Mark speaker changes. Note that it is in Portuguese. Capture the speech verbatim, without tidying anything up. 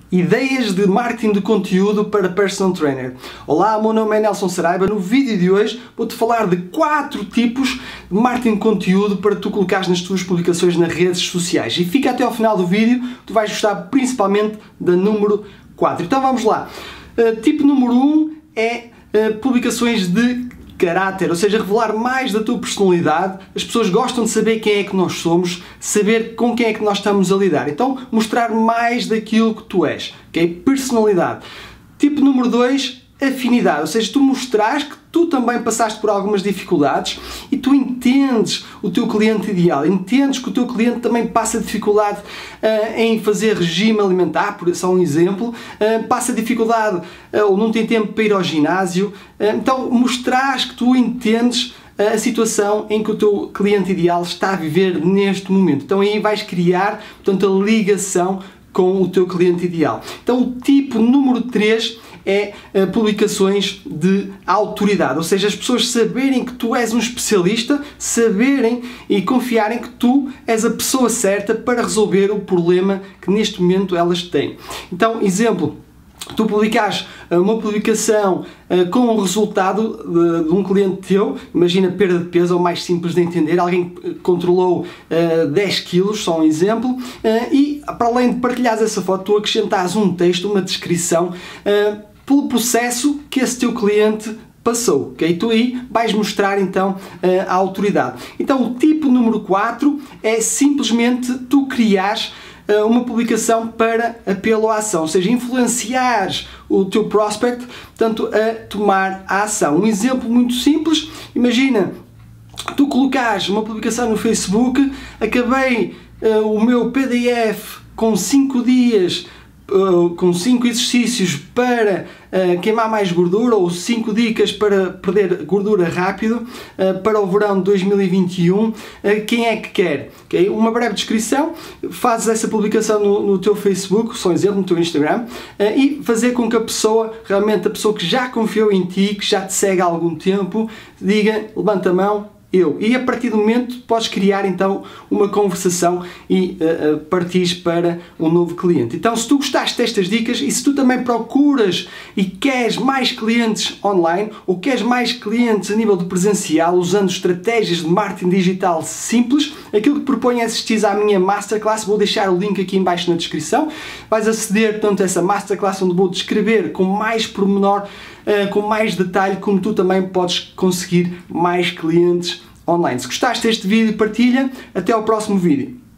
Speaker 1: Ideias de marketing de conteúdo para personal trainer. Olá, o meu nome é Nelson Saraiva. No vídeo de hoje vou-te falar de quatro tipos de marketing de conteúdo para tu colocares nas tuas publicações nas redes sociais. E fica até ao final do vídeo, tu vais gostar principalmente da número quatro. Então vamos lá. Uh, tipo número um é uh, publicações de caráter, ou seja, revelar mais da tua personalidade. As pessoas gostam de saber quem é que nós somos, saber com quem é que nós estamos a lidar. Então, mostrar mais daquilo que tu és, ok? Personalidade. Tipo número dois, afinidade, ou seja, tu mostrares que tu também passaste por algumas dificuldades e tu entendes o teu cliente ideal, entendes que o teu cliente também passa dificuldade uh, em fazer regime alimentar, por só um exemplo, uh, passa dificuldade uh, ou não tem tempo para ir ao ginásio. Uh, então, mostrares que tu entendes a situação em que o teu cliente ideal está a viver neste momento. Então aí vais criar, portanto, a ligação com o teu cliente ideal. Então o tipo número três é uh, publicações de autoridade, ou seja, as pessoas saberem que tu és um especialista, saberem e confiarem que tu és a pessoa certa para resolver o problema que neste momento elas têm. Então, exemplo, tu publicares uma publicação uh, com o resultado de, de um cliente teu, imagina perda de peso, ou mais simples de entender, alguém controlou uh, dez quilos, só um exemplo, uh, e para além de partilhares essa foto, tu acrescentares um texto, uma descrição, uh, pelo processo que esse teu cliente passou, ok? Tu aí vais mostrar então a autoridade. Então o tipo número quatro é simplesmente tu criares uma publicação para apelo à ação, ou seja, influenciares o teu prospect, portanto, a tomar a ação. Um exemplo muito simples, imagina, tu colocares uma publicação no Facebook, acabei uh, o meu P D F com cinco dias, Uh, com cinco exercícios para uh, queimar mais gordura, ou cinco dicas para perder gordura rápido uh, para o verão de dois mil e vinte e um, uh, quem é que quer? Okay? Uma breve descrição, fazes essa publicação no, no teu Facebook, só um exemplo, no teu Instagram, uh, e fazer com que a pessoa, realmente a pessoa que já confiou em ti, que já te segue há algum tempo, diga, levanta a mão, eu. E a partir do momento podes criar então uma conversação e uh, uh, partires para um novo cliente. Então, se tu gostaste destas dicas e se tu também procuras e queres mais clientes online ou queres mais clientes a nível de presencial usando estratégias de marketing digital simples, aquilo que proponho é assistir à minha Masterclass. Vou deixar o link aqui em baixo na descrição. Vais aceder, portanto, a essa Masterclass onde vou descrever com mais pormenor, uh, com mais detalhe, como tu também podes conseguir mais clientes online. Se gostaste deste vídeo, partilha. Até ao próximo vídeo.